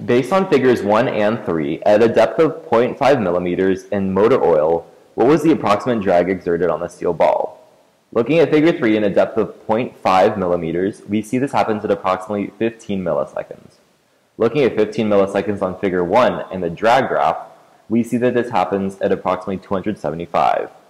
Based on figures 1 and 3, at a depth of 0.5 millimeters in motor oil, what was the approximate drag exerted on the steel ball? Looking at figure 3 in a depth of 0.5 millimeters, we see this happens at approximately 15 milliseconds. Looking at 15 milliseconds on figure 1 in the drag graph, we see that this happens at approximately 275.